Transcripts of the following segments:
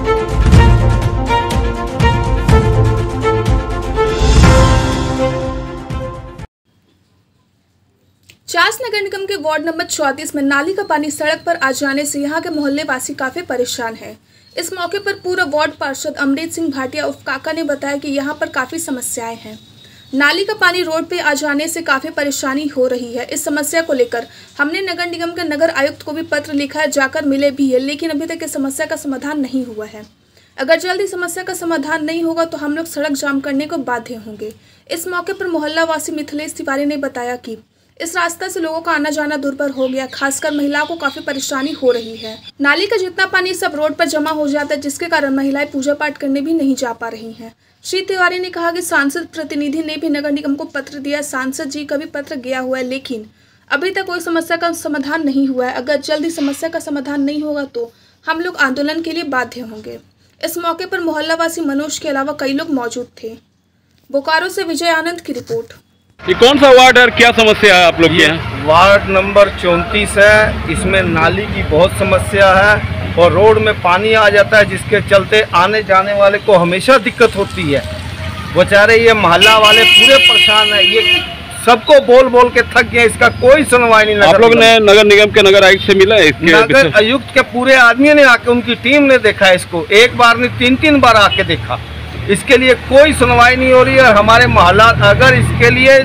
चास नगर निगम के ward number 34 में नाली का पानी सड़क पर आ जाने से यहां के मोहल्ले वासी काफी परेशान हैं। इस मौके पर पूर्व वार्ड पार्षद अमृत सिंह भाटिया उर्फ काका ने बताया कि यहां पर काफी समस्याएं हैं। नाली का पानी रोड पे आ जाने से काफी परेशानी हो रही है। इस समस्या को लेकर हमने नगर निगम के नगर आयुक्त को भी पत्र लिखा है, जाकर मिले भी है, लेकिन अभी तक इस समस्या का समाधान नहीं हुआ है। अगर जल्द ही समस्या का समाधान नहीं होगा तो हम लोग सड़क जाम करने को बाध्य होंगे। इस मौके पर मोहल्ला वासी मिथिलेश तिवारी ने बताया कि इस रास्ते से लोगों का आना जाना दुर्भर हो गया, खासकर महिलाओं को काफी परेशानी हो रही है। नाली का जितना पानी सब रोड पर जमा हो जाता है, जिसके कारण महिलाएं पूजा पाठ करने भी नहीं जा पा रही हैं। श्री तिवारी ने कहा कि सांसद प्रतिनिधि ने भी नगर निगम को पत्र दिया। सांसद जी का भी पत्र गया हुआ है, लेकिन अभी तक कोई समस्या का समाधान नहीं हुआ है। अगर जल्दी समस्या का समाधान नहीं होगा तो हम लोग आंदोलन के लिए बाध्य होंगे। इस मौके पर मोहल्ला वासी मनोज के अलावा कई लोग मौजूद थे। बोकारो से विजय आनंद की रिपोर्ट। ये कौन सा वार्ड है और क्या समस्या है आप लोग के यहाँ? वार्ड नंबर 34 है। इसमें नाली की बहुत समस्या है और रोड में पानी आ जाता है, जिसके चलते आने जाने वाले को हमेशा दिक्कत होती है। बेचारे ये मोहल्ला वाले पूरे परेशान है। ये सबको बोल बोल के थक गए, इसका कोई सुनवाई नहीं। आप लोग ने नगर निगम के नगर आयुक्त से मिला है? नगर आयुक्त के पूरे आदमी ने आके, उनकी टीम ने देखा इसको, एक बार नहीं 3-3 बार आके देखा। इसके लिए कोई सुनवाई नहीं हो रही है। हमारे मोहल्ला अगर इसके लिए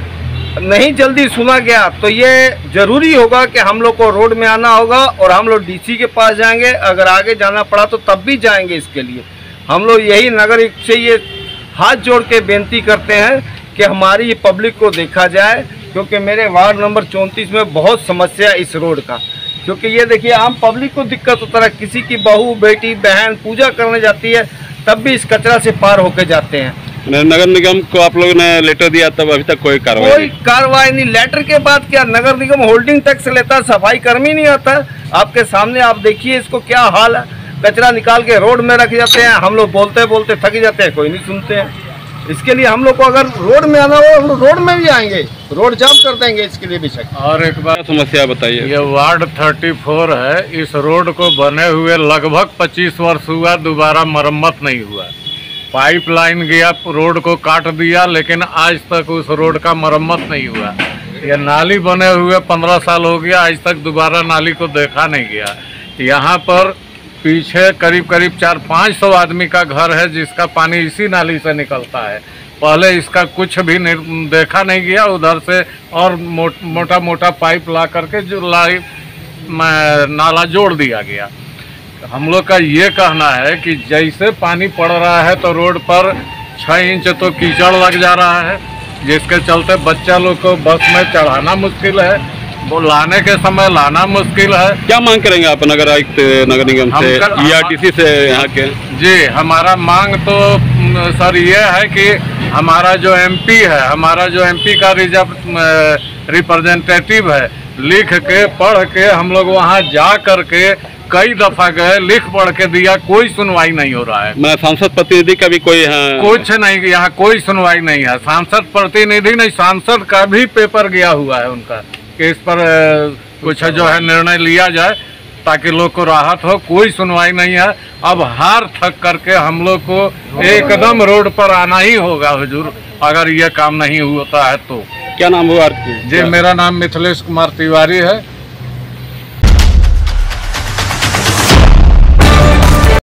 नहीं जल्दी सुना गया तो ये जरूरी होगा कि हम लोग को रोड में आना होगा और हम लोग डीसी के पास जाएंगे। अगर आगे जाना पड़ा तो तब भी जाएंगे। इसके लिए हम लोग यही नगर से ये हाथ जोड़ के बेनती करते हैं कि हमारी पब्लिक को देखा जाए, क्योंकि मेरे वार्ड नंबर 34 में बहुत समस्या है इस रोड का। क्योंकि ये देखिए आम पब्लिक को दिक्कत होता है, किसी की बहू बेटी बहन पूजा करने जाती है तब भी इस कचरा से पार होके जाते हैं। नगर निगम को आप लोगों ने लेटर दिया, तब अभी तक कोई कार्रवाई नहीं। लेटर के बाद क्या, नगर निगम होल्डिंग टैक्स लेता है, सफाई कर्मी नहीं आता। आपके सामने आप देखिए इसको क्या हाल है। कचरा निकाल के रोड में रख जाते हैं। हम लोग बोलते बोलते थक जाते हैं, कोई नहीं सुनते हैं। इसके लिए हम लोग को अगर रोड में आना हो, हम लोग रोड में भी आएंगे, रोड जाम कर देंगे। इसके लिए भी शक। और एक बार समस्या बताइए। ये वार्ड 34 है। इस रोड को बने हुए लगभग 25 वर्ष हुआ, दोबारा मरम्मत नहीं हुआ। पाइपलाइन गया, रोड को काट दिया, लेकिन आज तक उस रोड का मरम्मत नहीं हुआ। ये नाली बने हुए 15 साल हो गया, आज तक दोबारा नाली को देखा नहीं गया। यहाँ पर पीछे करीब 400-500 आदमी का घर है, जिसका पानी इसी नाली से निकलता है। पहले इसका कुछ भी देखा नहीं गया। उधर से और मोटा मोटा पाइप ला करके जो नाला जोड़ दिया गया। हम लोग का ये कहना है कि जैसे पानी पड़ रहा है तो रोड पर 6 इंच तो कीचड़ लग जा रहा है, जिसके चलते बच्चा लोग को बस में चढ़ाना मुश्किल है, वो लाने के समय लाना मुश्किल है। क्या मांग करेंगे आप नगर आयुक्त नगर निगम से, ERTC से यहाँ के? जी, हमारा मांग तो सर ये है कि हमारा जो MP है, हमारा जो MP का रिप्रेजेंटेटिव है, लिख के पढ़ के हम लोग वहाँ जा करके कई दफा गए, लिख पढ़ के दिया, कोई सुनवाई नहीं हो रहा है। मैं सांसद प्रतिनिधि का भी कोई कुछ नहीं, यहाँ कोई सुनवाई नहीं है। सांसद प्रतिनिधि नहीं, सांसद का भी पेपर गया हुआ है उनका कि इस पर कुछ जो है निर्णय लिया जाए ताकि लोग को राहत हो। कोई सुनवाई नहीं है। अब हार थक करके हम लोग को एकदम रोड पर आना ही होगा हुजूर, अगर ये काम नहीं होता है तो। क्या नाम हुआ? जी, मेरा नाम मिथिलेश कुमार तिवारी है।